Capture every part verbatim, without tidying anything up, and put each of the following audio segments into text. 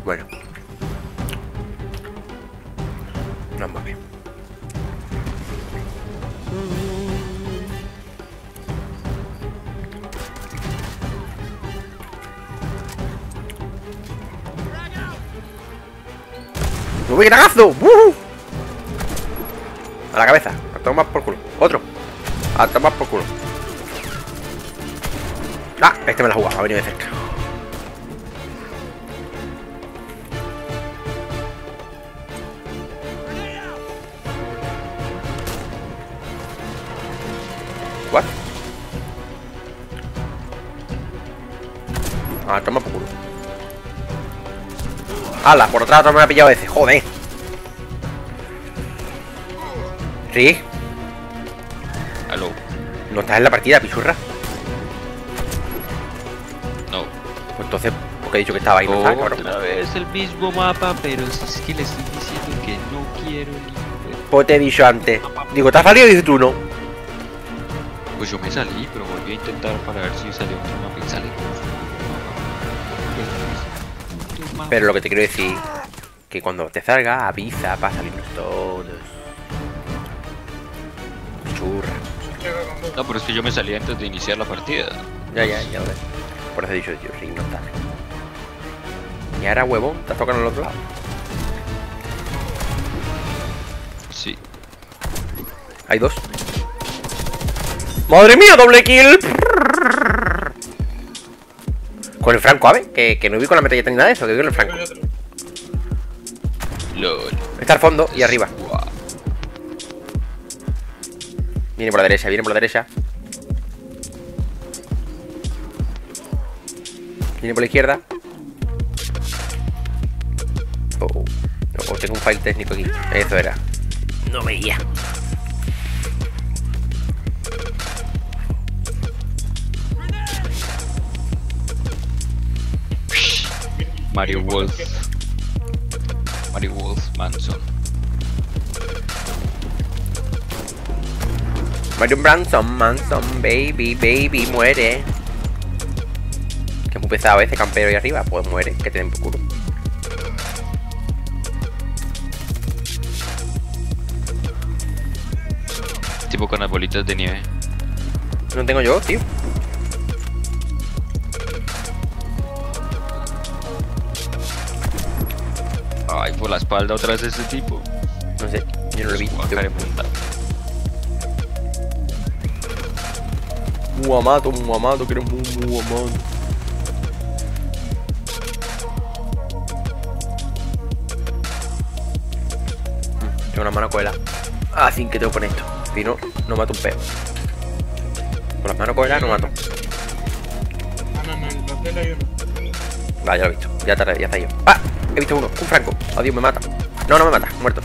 Bueno. Vamos a ver. ¡Uy, granazo! ¡Uh! A la cabeza. A tomar por culo. Otro. A tomar por culo. Ah, este me la ha jugado. Ha venido de cerca. ¿What? Ah, toma por culo. ¡Hala! Por atrás no me ha pillado ese. ¡Joder! ¿Sí? ¿Aló? ¿No estás en la partida, pichurra? No. Pues entonces, porque he dicho que estaba ahí, no estaba, cabrón. Otra vez el mismo mapa, pero si es que le estoy diciendo que no quiero ni... Pues te he dicho antes. Digo, ¿te has salido? Y dices tú no. Pues yo me salí, pero volví a intentar para ver si salió otro mapa y sale. Pero lo que te quiero decir, que cuando te salga, avisa para salirnos todos. Churra. No, pero es que yo me salí antes de iniciar la partida. Ya, ya, ya lo ves. Por eso he dicho yo, sí, no está. Y ahora, huevón, te has tocado en el otro lado. Sí. Hay dos. ¡Madre mía, doble kill! Con el Franco, a ver, que, que no vi con la metralleta ni nada de eso, que vi con el Franco. LOL. Está al fondo y arriba. Wow. Viene por la derecha, viene por la derecha. Viene por la izquierda. Oh, oh. Oh, tengo un file técnico aquí. Eso era. No veía. Mario Wolf. Mario Wolf Manson. Mario Branson, Manson, baby, baby, muere. Que es muy pesado ese campero ahí arriba. Pues muere, que te den por culo. Tipo con las bolitas de nieve. No tengo yo, tío. Ay, por la espalda otra vez ese tipo. No sé, yo no lo he visto. Cara de punta. Muamato, Muamato, que eres muy Muamato. Tengo una mano coela. Así que tengo que poner esto. Si no, no mato un peo. Con las manos coelas no mato. Ah, no, no, en la tela hay uno. Vale, ya lo he visto. Ya está, ya está yo. ¡Ah! He visto uno, un Franco. Adiós, me mata. No, no me mata, muerto.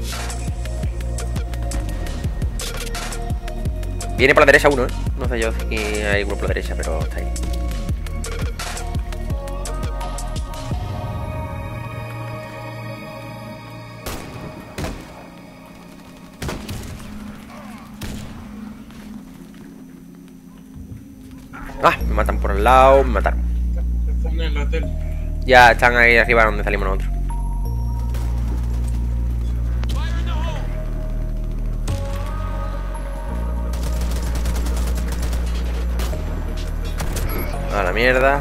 Viene por la derecha uno, ¿eh? No sé yo si hay uno por la derecha, pero está ahí. Ah, me matan por el lado, me mataron. Están en la tela. Ya están ahí arriba donde salimos nosotros. A la mierda.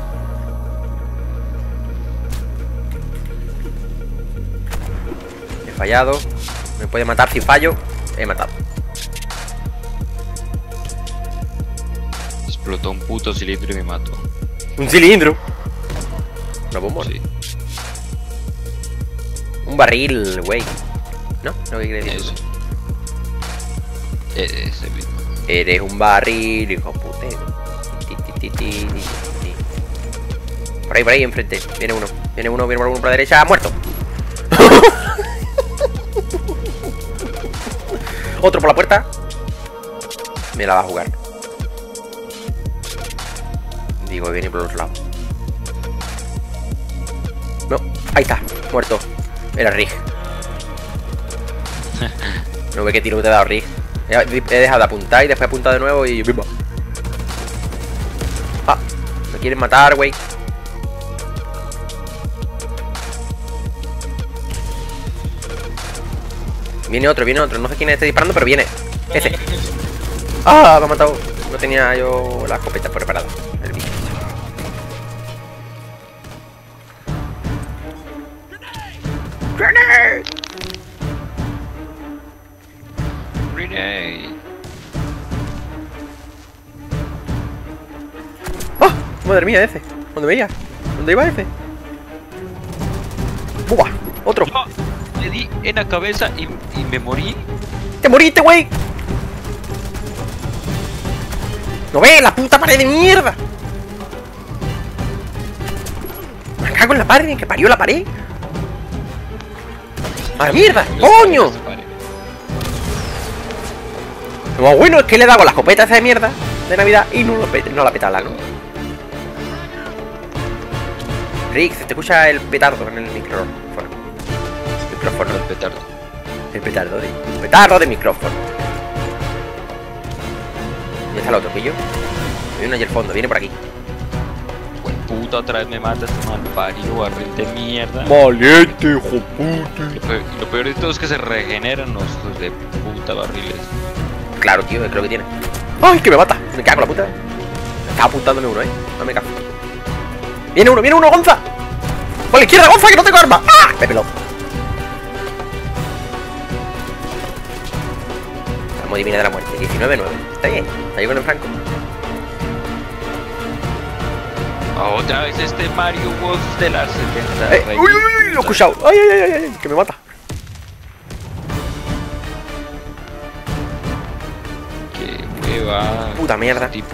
He fallado. Me puede matar si fallo. He matado. Explotó un puto cilindro y me mató. Un cilindro. Una bomba. Sí. Un barril, güey. ¿No? ¿No qué quieres decir? Eso. E- Ese mismo. Eres un barril, hijo putero. Ti, ti, ti, ti, ti, ti. Por ahí, por ahí, enfrente. Viene uno. Viene uno, viene uno por la derecha. ¡Muerto! Otro por la puerta. Me la va a jugar. Digo, viene por el otro lado. No, ahí está, muerto. Era Rig. No ve qué tiro te he dado, Rig. He, he dejado de apuntar y después he apuntado de nuevo y... Ah, me quieren matar, güey. Viene otro, viene otro. No sé quién está disparando, pero viene. Ese. ¡Ah! Me ha matado. No tenía yo la escopeta preparada. El bicho. ¡Grenade! Grenade. ¡Ah! Madre mía, ese. ¿Dónde veía? ¿Dónde iba ese? ¡Buah! Otro. No, le di en la cabeza y, y me morí. ¡Te moriste, güey! ¡No ves! ¡La puta pared de mierda! Me cago en la pared, que parió la pared. ¡A la mierda! ¡Coño! Lo más bueno es que le he dado la escopeta esa de mierda de Navidad y no, lo pe no la petala, ¿no? Rick, se te escucha el petardo en el micrófono. Micrófono. El petardo. El petardo de... El petardo de micrófono. ¿Dónde está el otro pillo? Viene allí al fondo, viene por aquí. Pues puta, otra vez me mata este mal parido, barril de mierda. Valiente, hijo puta. Lo peor, lo peor de todo es que se regeneran los hijos de puta barriles. Claro, tío, creo que tiene. ¡Ay, que me mata! Me cago en la puta. Estaba apuntándome uno, eh. No me cago. Viene uno, viene uno, Gonza. Por la izquierda, Gonza, que no tengo arma. ¡Ah! Me peló. Vamos, divina de la muerte. diecinueve nueve. Está bien. Ahí con el Franco. Otra vez este Mario Wolf de las setenta. Eh, uy, uy, uy, lo he escuchado. Ay, ay, ay, ay, ay, que me mata. Qué hueva. Puta mierda. Tipo.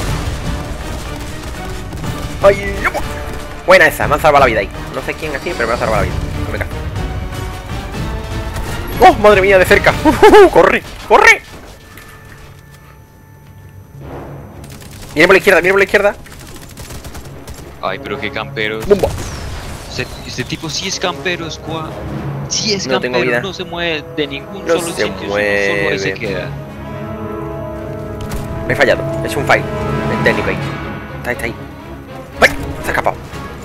Ay, buena esa, me han salvado la vida ahí. No sé quién así, pero me ha salvado la vida. No me cago. ¡Oh, madre mía, de cerca! Uh, uh, uh, ¡Corre! ¡Corre! Viene por la izquierda, viene por la izquierda. Ay, pero qué camperos. ¡Bumba! Este, este tipo sí es campero, squad. Sí es No tengo campero, vida. no se mueve de ningún No solo se sitio, solo- mueve. solo ahí se queda. Me he fallado, he hecho un fail. El técnico ahí. Está ahí, está ahí. ¡Ay! Se ha escapado.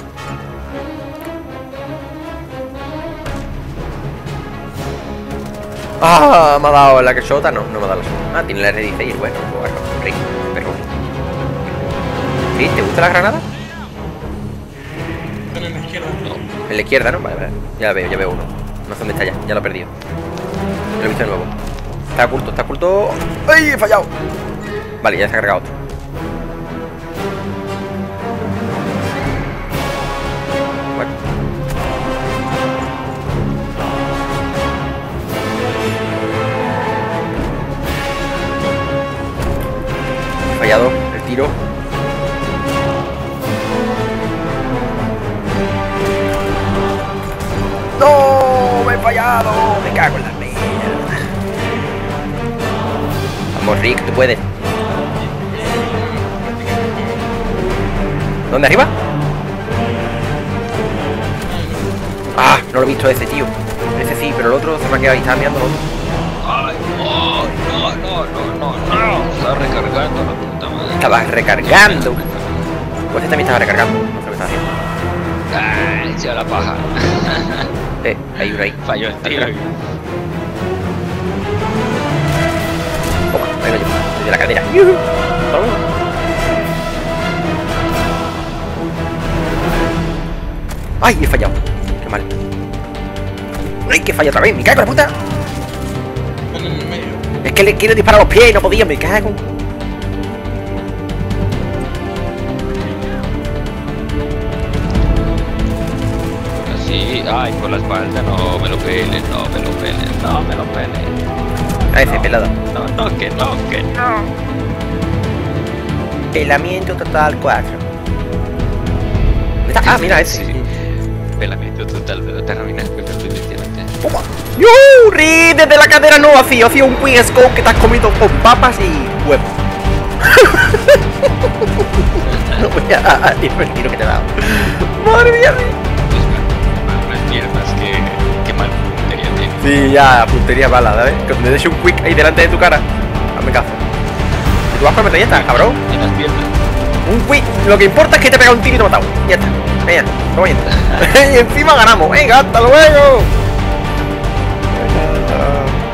Ah, me ha dado la que shota. No, no me ha dado la shota. Ah, tiene la R dieciséis. Bueno, bueno, rico, pero. ¿Sí? ¿Te gusta la granada? Están en la izquierda. En la izquierda, ¿no? Vale, vale. Ya la veo, ya veo uno. No sé dónde está ya, ya lo he perdido. Ya lo he visto de nuevo. Está oculto, está oculto. ¡Ay! He fallado. Vale, ya se ha cargado otro. Bueno. He fallado el tiro. ¡No! ¡Me he fallado! ¡Me cago en la mierda! Vamos, Rick, tú puedes. ¿Dónde arriba? Ah, no lo he visto ese, tío. Ese sí, pero el otro se me ha quedado ahí, estaba mirando el otro. Ay, no, no, no, no, no, no. Estaba recargando la puta madre. Estaba recargando. Pues este también estaba recargando. No sé qué estaba haciendo. Ay, se va la paja. Eh, hay uno ahí. Falló el tiro. Toma, ahí lo llevo. Desde la cadera. ¡Yuhu! Toma. ¡Ay, he fallado! ¡Qué mal! ¡Ay, que falla otra vez! ¡Me cago en la puta! Están en el medio. Es que le quiero disparar a los pies y no podía, me cago. Así, ay, por la espalda, no me lo pelen, no me lo pelen, no me lo pelen. A ese, pelado. No, no, que no, que no. Pelamiento total cuatro. ¿Dónde está? Ah, mira ese. Sí. Pelamiento total, pero terminal, definitivamente. Toma. ¡Yuri! Desde la cadera no vacío, hacía un quick scope que te has comido con papas y huevos. No voy a divertir el tiro que te he dado. Madre mía. Más mierdas que, que mal puntería tiene. Sí, ya, puntería mala, ¿sabes? Que me des un quick ahí delante de tu cara. Hazme caso. ¿Y tú vas con metralleta, cabrón? En las piernas. Un quick. Lo que importa es que te pega un tiro y te he matado. Ya está. Venga, toma ya. Y encima ganamos. Venga, hasta luego.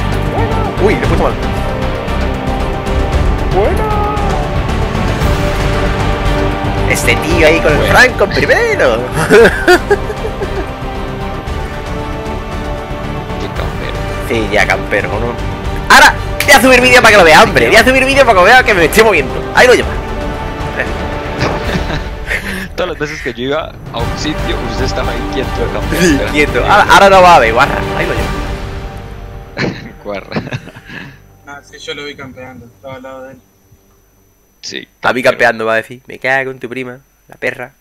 puesto mal. Bueno. Este tío ahí con el Bueno. Franco primero. Qué campero. Sí, ya campero, ¿no? Ahora, voy a subir vídeo para que lo veas, hombre. Voy a subir vídeo para que vea que me estoy moviendo. Ahí lo lleva. Todas las veces que yo iba a un sitio, usted estaba ahí quieto de campero. Sí, esperando quieto. que Ahora, yo- ahora no va a ver, guarra. Ahí lo lleva. Guarra. Ah, sí, yo lo vi campeando. Estaba al lado de él. Sí. A mí campero. campeando va a decir. Me cago en tu prima, la perra.